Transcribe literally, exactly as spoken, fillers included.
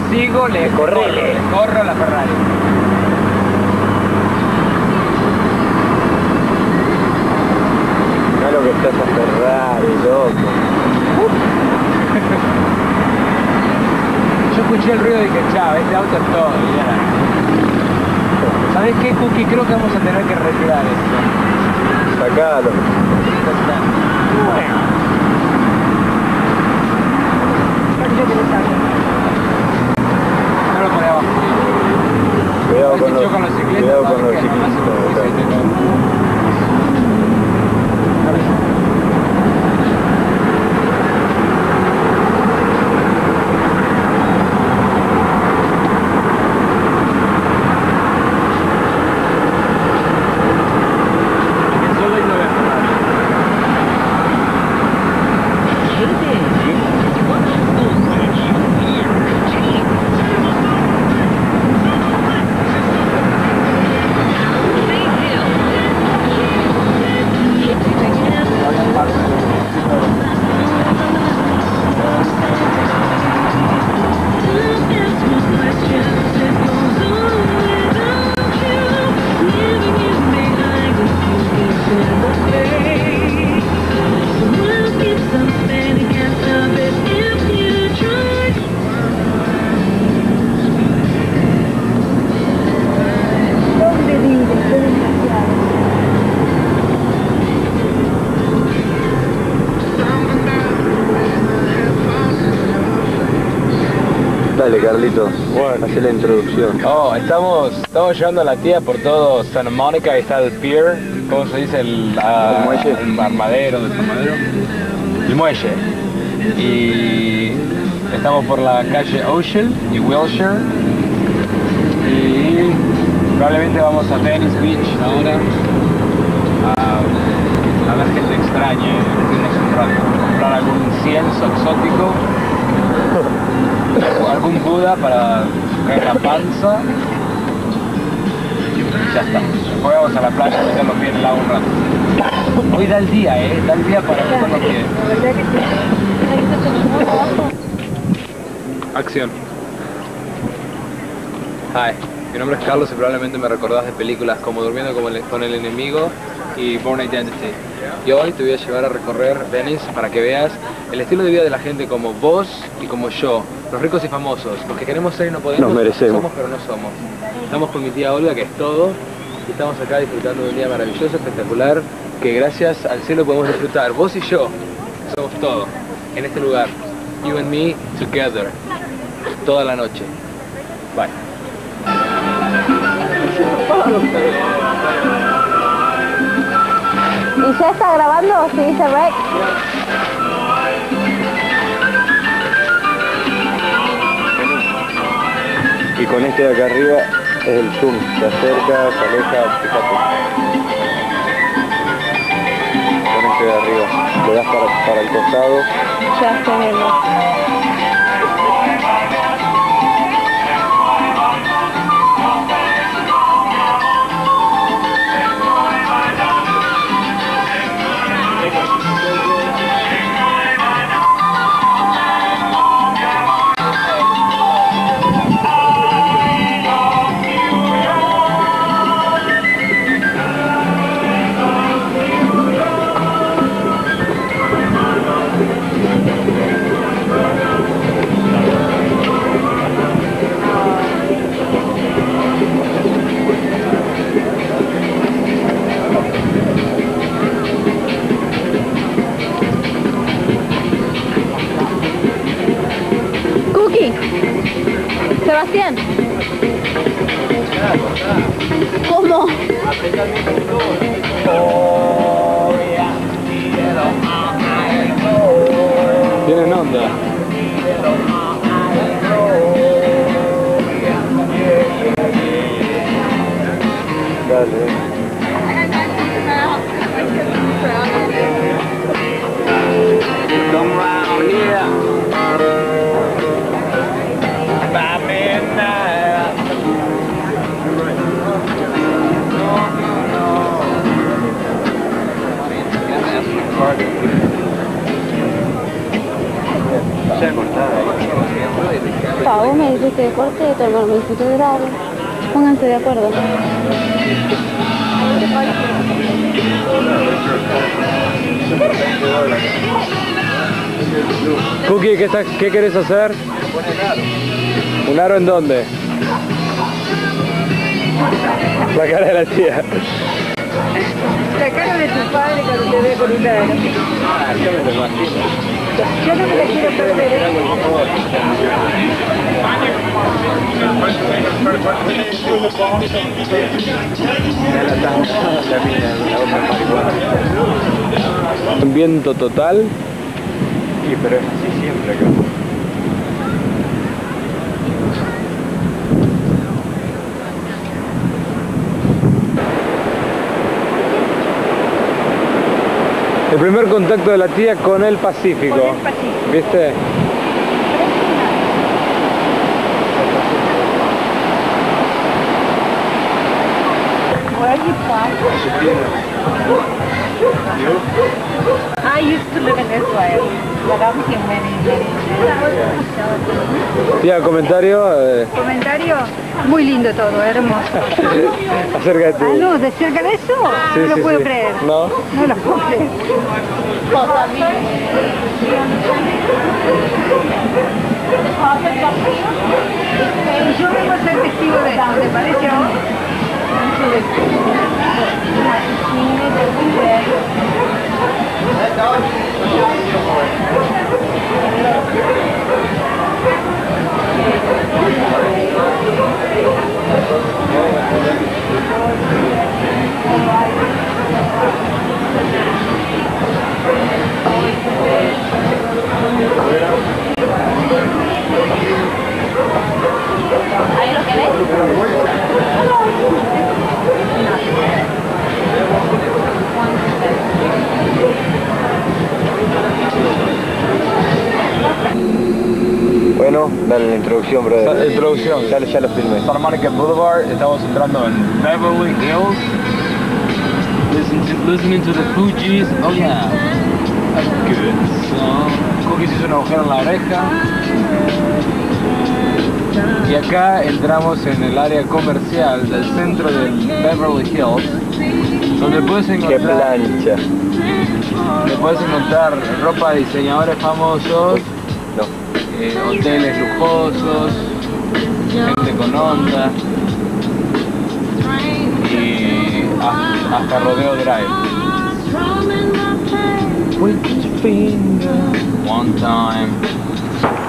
sigo, le corro, le corro a la Ferrari. Mirá lo que está esa Ferrari, loco. Yo escuché el ruido y dije, chao, este auto es todo, ya. ¿Sabés qué, Cookie? Creo que vamos a tener que retirar esto. Sacalo. Bueno. No lo ponía abajo. Cuidado con los, con los ciclistas. cuidado con los ciclistas. Dale, Carlito, bueno, hace la introducción. Oh, estamos, estamos llevando a la tía por todo Santa Mónica. Ahí está el pier, ¿cómo se dice? El, uh, ¿El muelle? El armadero, el armadero. El muelle. Y estamos por la calle Ocean y Wilshire. Y probablemente vamos a Venice Beach ahora. A, a ver gente extraña, divertirnos un rato. Comprar algún incienso exótico. O algún Buda para caer la panza. Y ya está. Después vamos a la playa a meter los pies en el agua un rato. Hoy da el día, eh. Da el día para meter los pies. Acción. Hi, mi nombre es Carlos y probablemente me recordás de películas como Durmiendo con el, con el enemigo y Born Identity. Y hoy te voy a llevar a recorrer Venice para que veas el estilo de vida de la gente como vos y como yo, los ricos y famosos, los que queremos ser y no podemos, nos merecemos. Somos pero no somos. Estamos con mi tía Olga, que es todo, y estamos acá disfrutando de un día maravilloso, espectacular, que gracias al cielo podemos disfrutar, vos y yo, somos todo, en este lugar, you and me together, toda la noche. Bye. ¿Y ya está grabando? ¿Sí dice rec? Y con este de acá arriba es el zoom, se acerca, se aleja, fíjate. Con este de arriba, le das para, para el costado. Ya estoy viendo. Sebastián. ¿Cómo? Tienen onda. Dale. Come round here. By midnight. Pa, vos me dices este de cuarteto, el Marmelcito de grave. Pónganse de acuerdo. Cookie, ¿qué, estás, ¿qué querés hacer? ¿Un aro en dónde? La cara de la tía. La cara de tu padre cuando te ve con un aro. Ah, yo me lo imagino. Yo no me la quiero perder. Un viento total. Sí, pero es así siempre acá. El primer contacto de la tía con el Pacífico. Con el Pacífico. ¿Viste? Where are you from? I used to live in Israel, but I'm here many, many years. Tía, comentario eh, Comentario, muy lindo todo, hermoso. acerca de Ah, tu... no, de cerca de eso, Sí, no lo sí, puedo sí. creer. No. No lo puedo creer. Yo vengo a ser testigo de esto, ¿te parece a vos? ¿Ahí lo que ves? Bueno, dale la introducción, brother. La introducción. Ya, ya lo filmé. Santa Monica Boulevard, estamos entrando en Beverly Hills. Listen to, listening to the Fugees. Oh yeah, that's good. So, Cookie se hizo un agujero en la oreja. Y acá entramos en el área comercial del centro de Beverly Hills, donde puedes Qué encontrar, plancha. donde puedes encontrar ropa de diseñadores famosos, No. eh, hoteles lujosos, gente con onda y hasta, hasta Rodeo Drive. With your finger, one time.